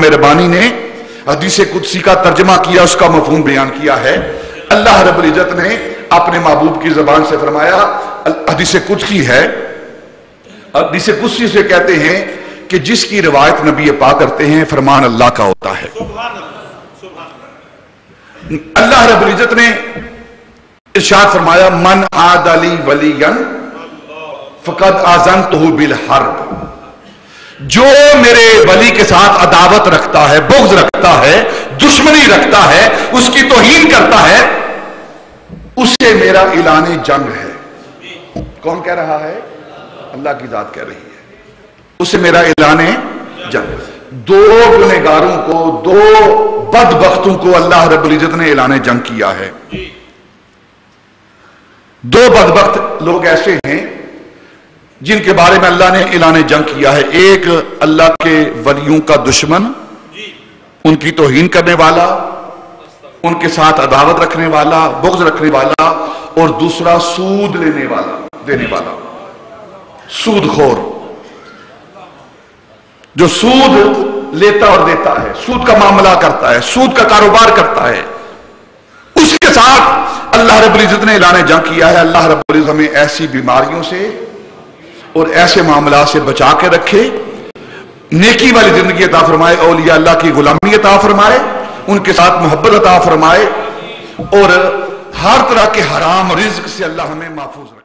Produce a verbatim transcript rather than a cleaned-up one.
मेहरबानी ने हदीस कुदसी का तर्जमा किया, उसका मफहूम बयान किया है। अल्लाह रब्बुल इज्जत ने अपने महबूब की ज़बान से फरमाया, हदीस कुदसी है, हदीस कुदसी से कहते हैं कि जिसकी रिवायत नबी पाक करते हैं फरमान अल्लाह का होता है। अल्लाह रब्बुल इज्जत ने इरशाद फरमाया, मन आदली वलियन फकद आज़नतहु बिल हर्ब, जो मेरे वली के साथ अदावत रखता है, बुग़्ज़ रखता है, दुश्मनी रखता है, उसकी तौहीन करता है, उससे मेरा ऐलान जंग है। कौन कह रहा है? अल्लाह की जात कह रही है, उससे मेरा ऐलान जंग। दो गुनहगारों को, दो बदबख्तों को अल्लाह रब्बुल इज्जत ने ऐलान जंग किया है। दो बदबख्त लोग ऐसे हैं जिनके बारे में अल्लाह ने ऐलान जंग किया है। एक अल्लाह के वलियों का दुश्मन, उनकी तौहीन करने वाला, उनके साथ अदावत रखने वाला, बुग़्ज़ रखने वाला, और दूसरा सूद लेने वाला, देने वाला, सूदखोर, जो सूद लेता और देता है, सूद का मामला करता है, सूद का कारोबार करता है, उसके साथ अल्लाह रब्बुल इज्जत ने ऐलान जंग किया है। अल्लाह रब्बुल इज्जत हमें ऐसी बीमारियों से और ऐसे मामला से बचा के रखे, नेकी वाली जिंदगी अता फरमाए, औलिया अल्लाह की गुलामी अता फरमाए, उनके साथ मोहब्बत अता फरमाए, और हर तरह के हराम रिज्क से अल्लाह हमें महफूज